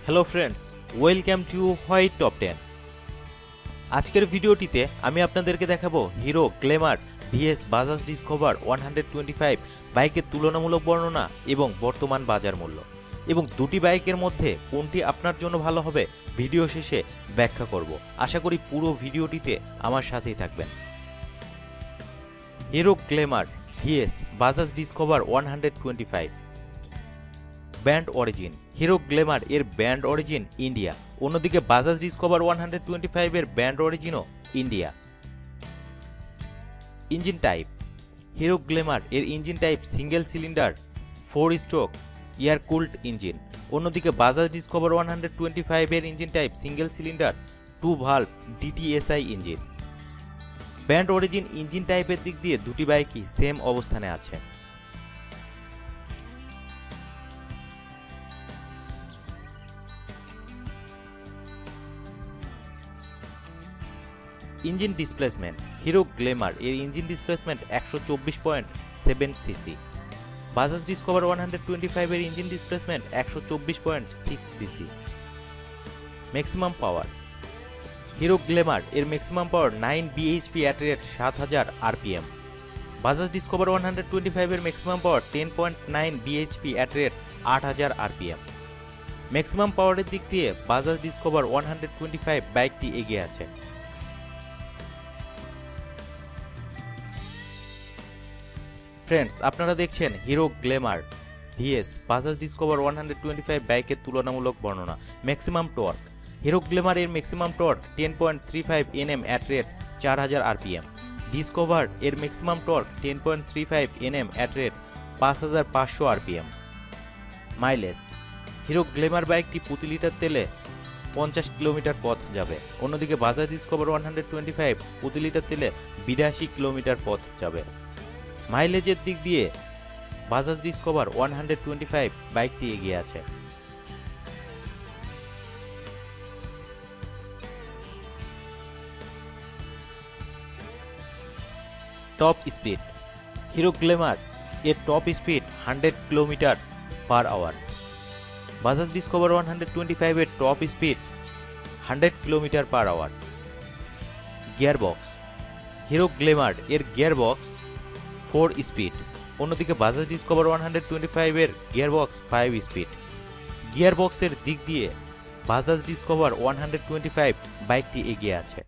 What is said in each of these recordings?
Hello friends, welcome to white top 10। আজকের ভিডিওটিতে আমি আপনাদেরকে দেখাবো Hero Glamour VS Bajaj Discover 125 বাইকের তুলনামূলক বর্ণনা এবং বর্তমান বাজার মূল্য, এবং দুটি বাইকের মধ্যে কোনটি আপনার জন্য ভালো হবে ভিডিও শেষে ব্যাখ্যা করব। আশা করি পুরো ভিডিওটিতে আমার সাথেই থাকবেন। Hero Glamour VS Bajaj Discover 125 brand origin. Hero Glamour এর ব্র্যান্ড অরিজিন ইন্ডিয়া, অন্যদিকে বাজাজ ডিসকভার 125 এর ব্র্যান্ড অরিজিনও India. Engine type. Hero Glamour এর engine type single cylinder 4 stroke air cooled engine, অন্যদিকে বাজাজ ডিসকভার 125 এর engine type single cylinder 2 valve DTSI engine. Brand origin engine টাইপের দিক দিয়ে দুটি বাইকই সেম অবস্থানে আছে। Engine displacement. হিরো গ্ল্যামার এর engine displacement 124.7 CC, Bajaj Discover 125 এর engine displacement 124.6 CC. Maximum power. Hero Glamour এর maximum power 9 bhp at rate 7000 rpm, Bajaj Discover 125 এর maximum power 10.9 bhp at rate 8000 rpm। Maximum পাওয়ারের দিক দিয়ে বাজাজ ডিসকভার 125 বাইকটি এগিয়ে আছে। ফ্রেন্ডস, আপনারা দেখছেন Hero Glamour VS Bajaj Discover 125 বাইকের তুলনামূলক বর্ণনা। Maximum torque. হিরো গ্ল্যামার এর maximum torque 10.35 Nm at rate 4000 rpm, Discover এর maximum torque 10.35 Nm at rate 5500 rpm। Mileage. Hero Glamour বাইকটি প্রতি লিটার তেলে 50 কিলোমিটার পথ যাবে, অন্যদিকে বাজাজ ডিসকভার 125 প্রতি লিটার তেলে 82 কিলোমিটার পথ যাবে। মাইলেজের দিক দিয়ে বাজাজ ডিসকভার 125 বাইকটি এগিয়ে আছে। Top speed. হিরো গ্ল্যামার এর top speed 100 kilometre per hour, Bajaj Discover 125 এর top speed 100 kilometre per hour. Gearbox. Hero Glamour এর গিয়ারবক্স 4 স্পিড, অন্যদিকে বাজাজ ডিসকভার 125 এর গিয়ারবক্স 5 স্পিড। গিয়ারবক্সের দিক দিয়ে বাজাজ ডিসকভার 125 বাইকটি এগিয়ে আছে।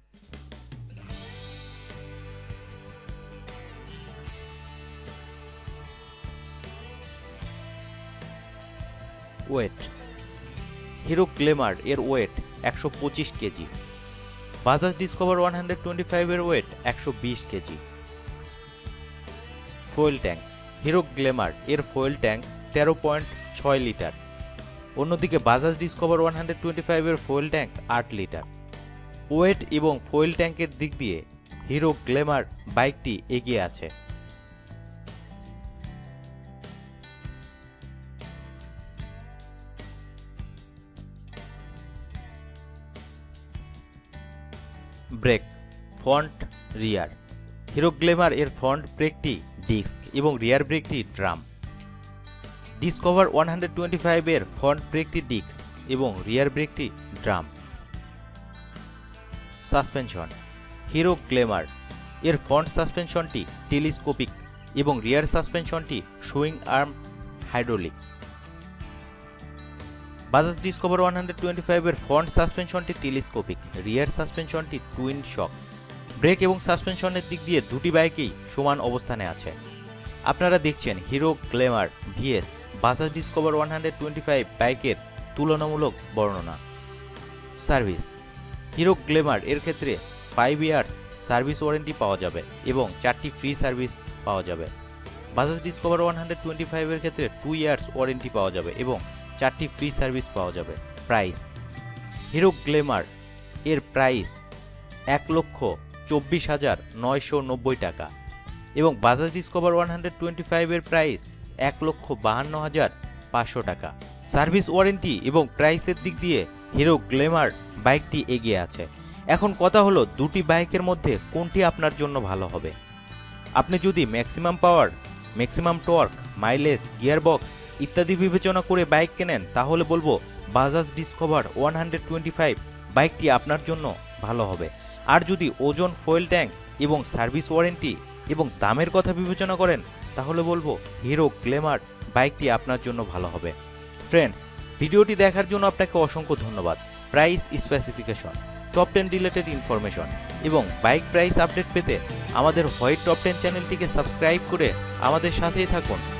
ওয়েট। হিরো গ্ল্যামার এর ওয়েট 125 কেজি, বাজাজ ডিসকভার 125 এর weight 120 KG. Fuel tank. Hero Glamour এর ফুয়েল ট্যাঙ্ক 13.6 লিটার, অন্যদিকে বাজাজ ডিসকভার 125 এর ফুয়েল ট্যাঙ্ক 8 লিটার। ওয়েট এবং ফুয়েল ট্যাঙ্কের দিক দিয়ে হিরো গ্ল্যামার বাইকটি এগিয়ে আছে। Brake, front, rear. Hero Glamour এর ফ্রন্ট ব্রেকটি ডিস্ক এবং রিয়ার ব্রেকটি ড্রাম, ডিসকভার 125 এর ফ্রন্ট ব্রেকটি ডিস্ক এবং রিয়ার ব্রেকটি ড্রাম। সাসপেনশন। হিরো গ্ল্যামার এর ফ্রন্ট সাসপেনশনটি টেলিস্কোপিক এবং রিয়ার সাসপেনশনটি swing arm hydraulic. Bajaj Discover 125 এর ফ্রন্ট সাসপেনশনটি টেলিস্কোপিক, রিয়ার সাসপেনশনটি টুইন শক। ব্রেক এবং সাসপেনশনের দিক দিয়ে দুটি বাইকেই সমান অবস্থানে আছে। আপনারা দেখছেন Hero Glamour VS Bajaj Discover 125 বাইকের তুলনামূলক বর্ণনা। সার্ভিস। হিরো গ্ল্যামার এর ক্ষেত্রে 5 ইয়ার্স সার্ভিস ওয়ারেন্টি পাওয়া যাবে এবং 4টি ফ্রি সার্ভিস পাওয়া যাবে। বাজাজ ডিসকভার 125 এর ক্ষেত্রে 2 ইয়ার্স ওয়ারেন্টি পাওয়া যাবে এবং 4টি ফ্রি সার্ভিস পাওয়া যাবে। প্রাইস। হিরো গ্ল্যামার এর প্রাইস 1,24,990 টাকা এবং বাজাজ ডিসকভার 125 এর প্রাইস 1,52,500 টাকা। সার্ভিস ওয়ারেন্টি এবং প্রাইসের দিক দিয়ে হিরো গ্ল্যামার বাইকটি এগিয়ে আছে। এখন কথা হলো দুটি বাইকের মধ্যে কোনটি আপনার জন্য ভালো হবে। আপনি যদি maximum power, maximum torque, mileage, gearbox ইত্যাদি বিবেচনা করে বাইক কেনেন তাহলে বলবো বাজাজ ডিসকভার 125 বাইকটি আপনার জন্য ভালো হবে। আর যদি ওজন, ফুয়েল ট্যাঙ্ক এবং সার্ভিস ওয়ারেন্টি এবং দামের কথা বিবেচনা করেন তাহলে বলবো হিরো গ্ল্যামার বাইকটি আপনার জন্য ভালো হবে। ফ্রেন্ডস, ভিডিওটি দেখার জন্য আপনাকে অসংখ্য ধন্যবাদ। Price specification, top 10 related information এবং বাইক প্রাইস আপডেট পেতে আমাদের হোয়াইট টপ 10 চ্যানেলটিকে সাবস্ক্রাইব করে আমাদের সাথেই থাকুন।